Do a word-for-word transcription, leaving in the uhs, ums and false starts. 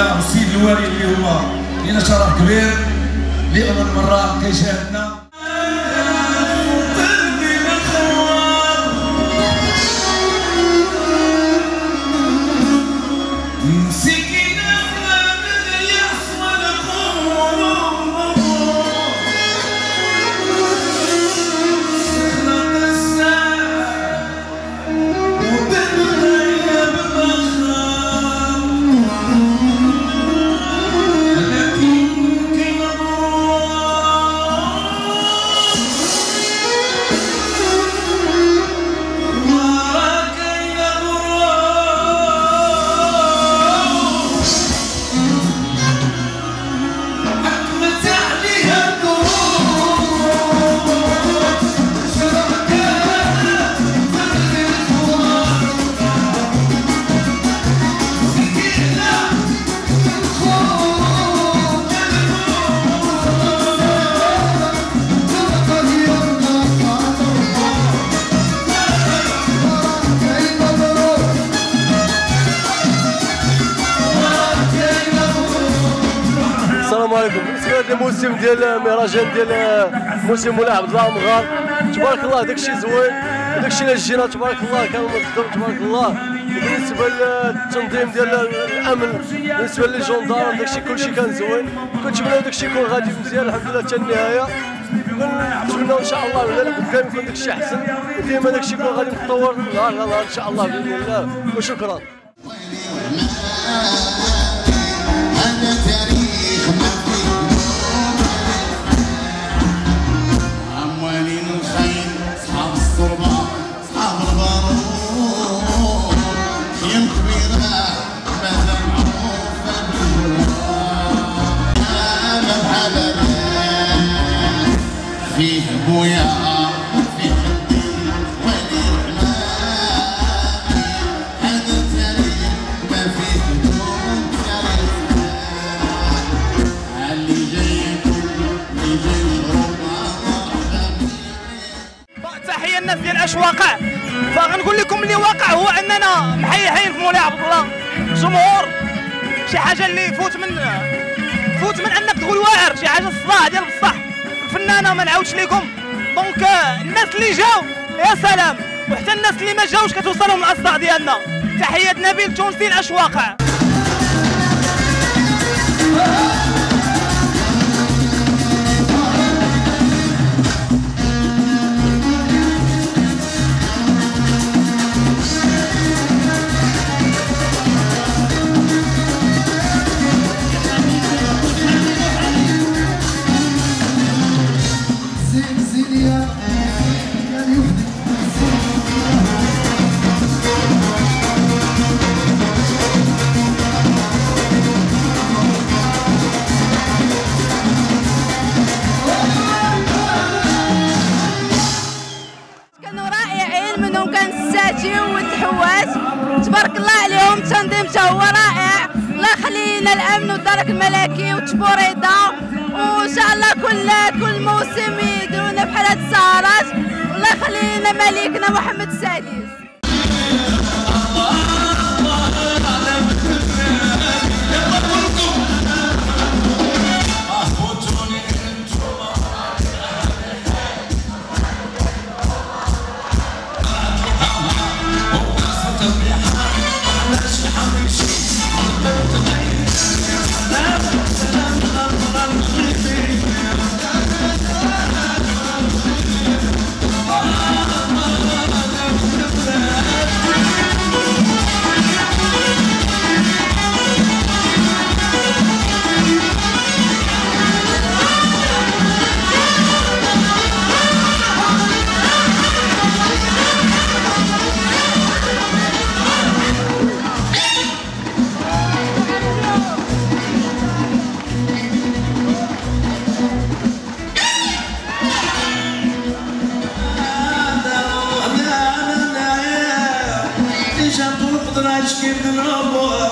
الوالده والسيد الوالي اللي هو لينا شرف كبير لاول مره كيشاهدنا. السلام عليكم. بالنسبه للموسم ديال مهرجان ديال موسم مولاي عبد الله مغار، تبارك الله داكشي زوين، وداكشي اللي جينا تبارك الله كان منظم تبارك الله. وبالنسبه للتنظيم ديال الامن، بالنسبه للجندار داكشي كلشي كان زوين، كنتمناو داكشي يكون غادي مزيان الحمد لله حتى النهايه. كنتمناو ان شاء الله قدام يكون داكشي احسن، وديما داكشي يكون غادي متطور نهار على نهار ان شاء الله باذن الله. وشكرا. فيه بويا فيه خدي ولي حمامي، هذا التاريخ ما فيه دون تاريخ. اللي جاي اللي جاي مرحبا. تحيه الناس ديال اشواقع، فغنقول لكم اللي واقع هو اننا محيحين في مولاي عبد الله. الجمهور شي حاجه اللي يفوت من فوت من انك تقول واعر، شي حاجه الصداع ديال بصح الفنانه ما نعاودش لكم. دونك الناس اللي جاو يا سلام، وحتى الناس اللي ما جاوش كتوصلهم الاصداء ديالنا. تحيه نبيل تونسي الاشواقع. والتحوات تبارك الله عليهم، التنظيم تا هو رائع. الله يخلي لنا الامن والدرك الملكي والتبوريضه، وان شاء الله كل كل موسم يديروا لنا بحال هاد السهرات. الله يخلي لنا ملكنا محمد السادس. كيف نضربوا